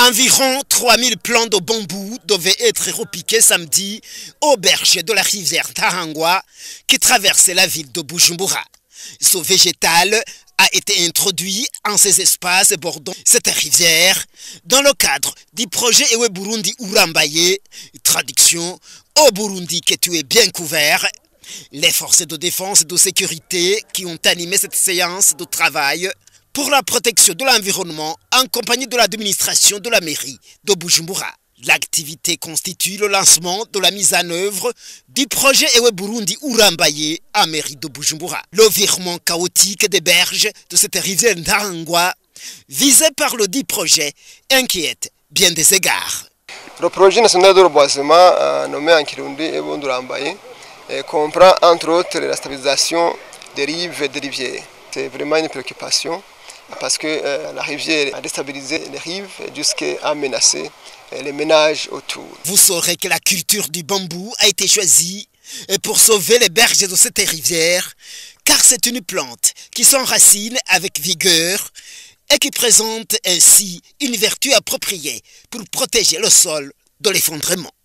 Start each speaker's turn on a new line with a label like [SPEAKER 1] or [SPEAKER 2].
[SPEAKER 1] Environ 3000 plants de bambou devaient être repiqués samedi aux berges de la rivière Tahangwa qui traverse la ville de Bujumbura. Ce végétal a été introduit en ces espaces bordant cette rivière dans le cadre du projet Ewe Burundi Urambaye, traduction au Burundi que tu es bien couvert. Les forces de défense et de sécurité qui ont animé cette séance de travail pour la protection de l'environnement en compagnie de l'administration de la mairie de Bujumbura. L'activité constitue le lancement de la mise en œuvre du projet Ewe Burundi Urambaye à mairie de Bujumbura. Le virement chaotique des berges de cette rivière Ntahangwa, visé par le dit projet, inquiète bien des égards.
[SPEAKER 2] Le projet national de reboisement, nommé en Kirundi Ewe Burundi Urambaye, comprend entre autres la stabilisation des rives et des rivières. C'est vraiment une préoccupation parce que la rivière a déstabilisé les rives jusqu'à menacer les ménages autour.
[SPEAKER 1] Vous saurez que la culture du bambou a été choisie pour sauver les berges de cette rivière, car c'est une plante qui s'enracine avec vigueur et qui présente ainsi une vertu appropriée pour protéger le sol de l'effondrement.